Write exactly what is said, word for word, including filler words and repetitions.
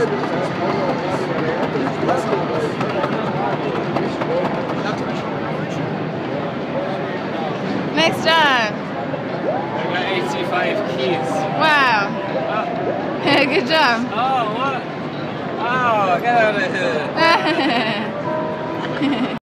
Nice job. I got eighty-five keys. Wow. Oh. Good job. Oh, what? Oh, get out of here.